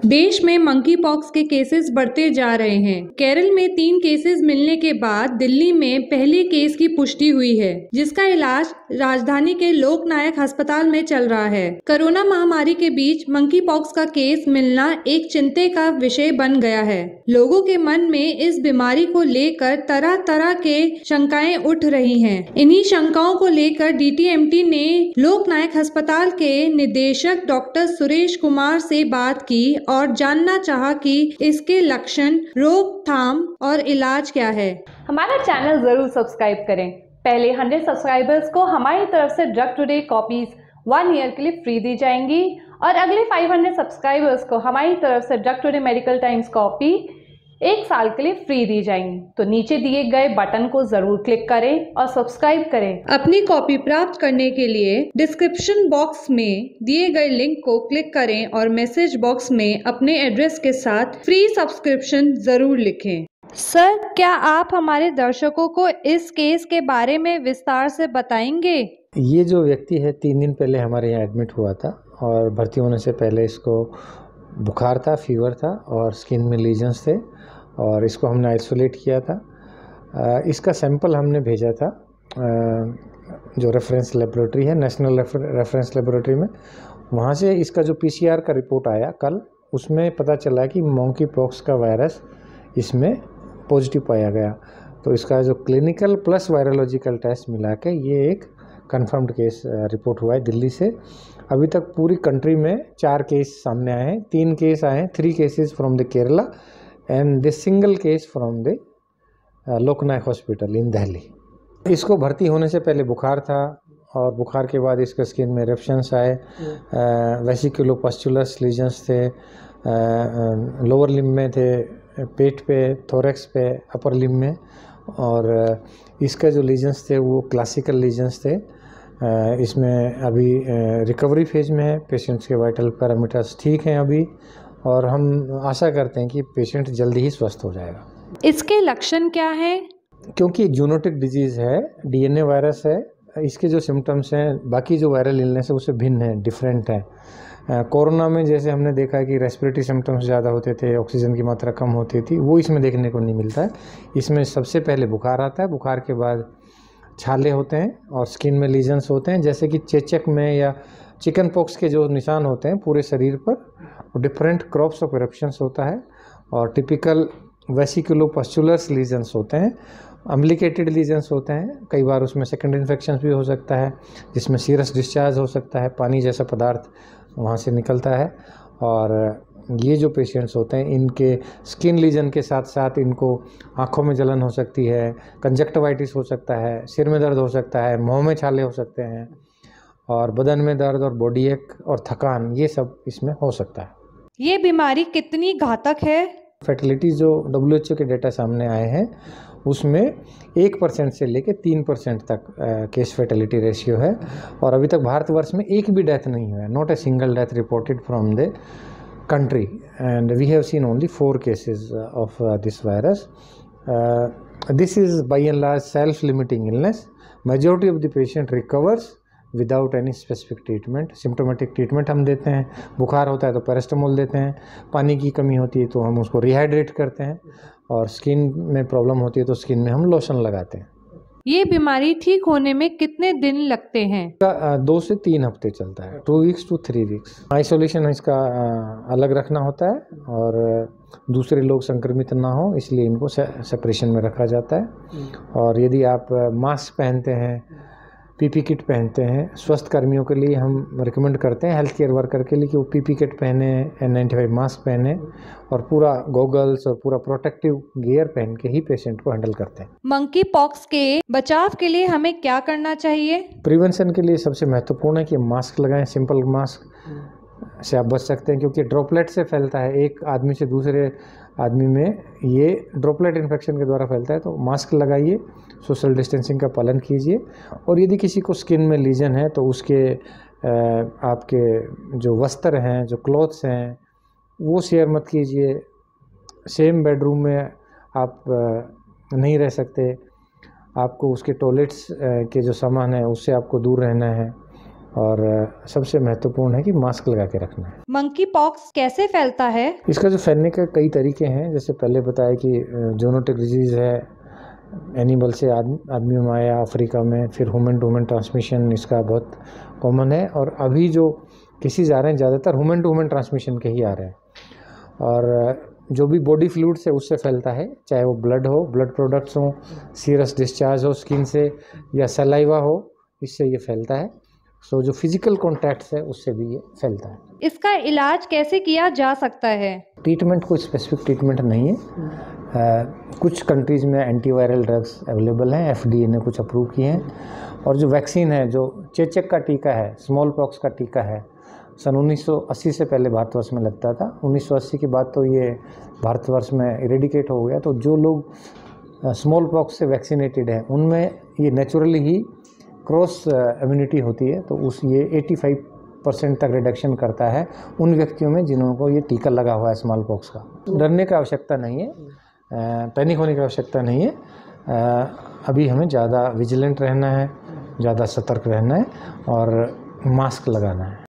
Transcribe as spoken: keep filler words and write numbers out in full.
देश में monkey pox के केसेस बढ़ते जा रहे हैं। केरल में तीन केसेस मिलने के बाद दिल्ली में पहले केस की पुष्टि हुई है, जिसका इलाज राजधानी के लोकनायक अस्पताल में चल रहा है। कोरोना महामारी के बीच मंकी पॉक्स का केस मिलना एक चिंता का विषय बन गया है। लोगों के मन में इस बीमारी को लेकर तरह तरह के शंकाएं उठ रही हैं। इन्हीं शंकाओं को लेकर डीटीएमटी ने लोकनायक अस्पताल के निदेशक डॉक्टर सुरेश कुमार से बात की और जानना चाहा कि इसके लक्षण, रोकथाम और इलाज क्या है। हमारा चैनल जरूर सब्सक्राइब करें। पहले हंड्रेड सब्सक्राइबर्स को हमारी तरफ से drug today copies one year के लिए फ्री दी जाएंगी और अगले फाइव हंड्रेड सब्सक्राइबर्स को हमारी तरफ से drug today medical times copy एक साल के लिए फ्री दी जाएंगी। तो नीचे दिए गए बटन को जरूर क्लिक करें और सब्सक्राइब करें। अपनी कॉपी प्राप्त करने के लिए डिस्क्रिप्शन बॉक्स में दिए गए लिंक को क्लिक करें और मैसेज बॉक्स में अपने एड्रेस के साथ फ्री सब्सक्रिप्शन जरूर लिखें। सर, क्या आप हमारे दर्शकों को इस केस के बारे में विस्तार से बताएंगे? ये जो व्यक्ति है तीन दिन पहले हमारे यहाँ एडमिट हुआ था और भर्ती होने से पहले इसको बुखार था, फीवर था और स्किन में लीजन्स थे और इसको हमने आइसोलेट किया था। इसका सैंपल हमने भेजा था जो रेफरेंस लेबोरेटरी है, नेशनल रेफरेंस लेबोरेटरी में। वहाँ से इसका जो पीसीआर का रिपोर्ट आया कल, उसमें पता चला कि मंकी पॉक्स का वायरस इसमें पॉजिटिव पाया गया। तो इसका जो क्लिनिकल प्लस वायरोलॉजिकल टेस्ट मिला के ये एक कंफर्म्ड केस रिपोर्ट हुआ है दिल्ली से। अभी तक पूरी कंट्री में चार केस सामने आए हैं, तीन केस आए हैं, three cases from the Kerala and this single case from the Loknayak hospital in Delhi. इसको भर्ती होने से पहले बुखार था और बुखार के बाद इसके स्किन में इरेप्शंस आए, वेसिकुलोपस्चुलस लीजन्स थे, लोअर लिम्ब में थे, पेट पे, थोरेक्स पे, अपर लिम्ब में। और इसका जो लीजन्स थे वो क्लासिकल लीजन्स थे। इसमें अभी रिकवरी फेज में है, पेशेंट्स के वाइटल पैरामीटर्स ठीक हैं अभी और हम आशा करते हैं कि पेशेंट जल्दी ही स्वस्थ हो जाएगा। इसके लक्षण क्या हैं? क्योंकि जूनोटिक डिजीज़ है, डीएनए वायरस है, इसके जो सिम्टम्स हैं बाकी जो वायरल इलनेस है उससे भिन्न है, डिफरेंट है। कोरोना में जैसे हमने देखा है कि रेस्पिरेटरी सिम्टम्स ज़्यादा होते थे, ऑक्सीजन की मात्रा कम होती थी, वो इसमें देखने को नहीं मिलता है। इसमें सबसे पहले बुखार आता है, बुखार के बाद छाले होते हैं और स्किन में लीजन्स होते हैं, जैसे कि चेचक में या चिकन पॉक्स के जो निशान होते हैं पूरे शरीर पर। डिफरेंट क्रॉप्स ऑफ इरप्शंस होता है और टिपिकल वेसिकुलोपस्चुलस लीजन्स होते हैं, अम्प्लिकेटेड लीजन्स होते हैं। कई बार उसमें सेकेंडरी इन्फेक्शन भी हो सकता है जिसमें सीरस डिस्चार्ज हो सकता है, पानी जैसा पदार्थ वहाँ से निकलता है। और ये जो पेशेंट्स होते हैं इनके स्किन लीजन के साथ साथ इनको आँखों में जलन हो सकती है, कंजक्टिवाइटिस हो सकता है, सिर में दर्द हो सकता है, मुँह में छाले हो सकते हैं और बदन में दर्द और बॉडी एक और थकान, ये सब इसमें हो सकता है। ये बीमारी कितनी घातक है? फर्टिलिटी जो डब्ल्यू एच ओ के डेटा सामने आए हैं उसमें एक परसेंट से लेकर तीन परसेंट तक केस फर्टिलिटी रेशियो है और अभी तक भारतवर्ष में एक भी डेथ नहीं हुआ है, not a single death reported from the country, and we have seen only four cases uh, of uh, this virus. Uh, this is by and large self-limiting illness. Majority of the patient recovers without any specific treatment. Symptomatic treatment हम देते हैं, बुखार होता है तो paracetamol देते हैं, पानी की कमी होती है तो हम उसको रिहाइड्रेट करते हैं और स्किन में प्रॉब्लम होती है तो स्किन में हम लोशन लगाते हैं। ये बीमारी ठीक होने में कितने दिन लगते हैं? दो से तीन हफ्ते चलता है, two weeks to three weeks. Isolation इसका अलग रखना होता है और दूसरे लोग संक्रमित ना हो इसलिए इनको सेपरेशन में रखा जाता है। और यदि आप मास्क पहनते हैं, पीपी किट पहनते हैं, स्वस्थ कर्मियों के लिए हम रिकमेंड करते हैं हेल्थ केयर वर्कर के लिए कि वो पीपी किट पहने, एन नाइन्टी फाइव मास्क पहने और पूरा गॉगल्स और पूरा प्रोटेक्टिव गियर पहन के ही पेशेंट को हैंडल करते हैं। मंकी पॉक्स के बचाव के लिए हमें क्या करना चाहिए? प्रिवेंशन के लिए सबसे महत्वपूर्ण है कि मास्क लगाएं, सिंपल मास्क से आप बच सकते हैं क्योंकि ड्रॉपलेट से फैलता है, एक आदमी से दूसरे आदमी में ये ड्रॉपलेट इन्फेक्शन के द्वारा फैलता है। तो मास्क लगाइए, सोशल डिस्टेंसिंग का पालन कीजिए और यदि किसी को स्किन में लीजन है तो उसके आपके जो वस्त्र हैं, जो क्लॉथ्स हैं वो शेयर मत कीजिए। सेम बेडरूम में आप नहीं रह सकते, आपको उसके टॉयलेट्स के जो सामान है उससे आपको दूर रहना है और सबसे महत्वपूर्ण है कि मास्क लगा के रखना है। मंकी पॉक्स कैसे फैलता है? इसका जो फैलने के कई तरीके हैं, जैसे पहले बताया कि जूनोटिक डिजीज़ है, एनिमल से आदमी आदमी में आया अफ्रीका में, फिर ह्यूमन टू ह्यूमन ट्रांसमिशन इसका बहुत कॉमन है, और अभी जो केसेस आ रहे हैं ज़्यादातर ह्यूमन टू ह्यूमन ट्रांसमिशन के ही आ रहे हैं। और जो भी बॉडी फ्लूइड से उससे फैलता है, चाहे वो ब्लड हो, ब्लड प्रोडक्ट्स हो, सीरस डिस्चार्ज हो स्किन से, या सलाइवा हो, इससे ये फैलता है। सो so, जो फिजिकल कॉन्टैक्ट्स है उससे भी ये फैलता है। इसका इलाज कैसे किया जा सकता है? ट्रीटमेंट कोई स्पेसिफिक ट्रीटमेंट नहीं है। आ, कुछ कंट्रीज़ में एंटीवायरल ड्रग्स अवेलेबल हैं, एफडीए ने कुछ अप्रूव किए हैं, और जो वैक्सीन है, जो चेचक का टीका है, स्मॉल पॉक्स का टीका है, सन उन्नीस सौ अस्सी से पहले भारतवर्ष में लगता था। उन्नीस सौ अस्सी के बाद तो ये भारतवर्ष में इरेडिकेट हो गया। तो जो लोग स्मॉल पॉक्स से वैक्सीनेटेड हैं उनमें ये नेचुरली ही क्रॉस इम्यूनिटी होती है, तो उस ये पचासी परसेंट तक रिडक्शन करता है उन व्यक्तियों में जिन्हों को ये टीका लगा हुआ है स्मॉल पॉक्स का। डरने की आवश्यकता नहीं है, पैनिक होने की आवश्यकता नहीं है। अभी हमें ज़्यादा विजिलेंट रहना है, ज़्यादा सतर्क रहना है और मास्क लगाना है।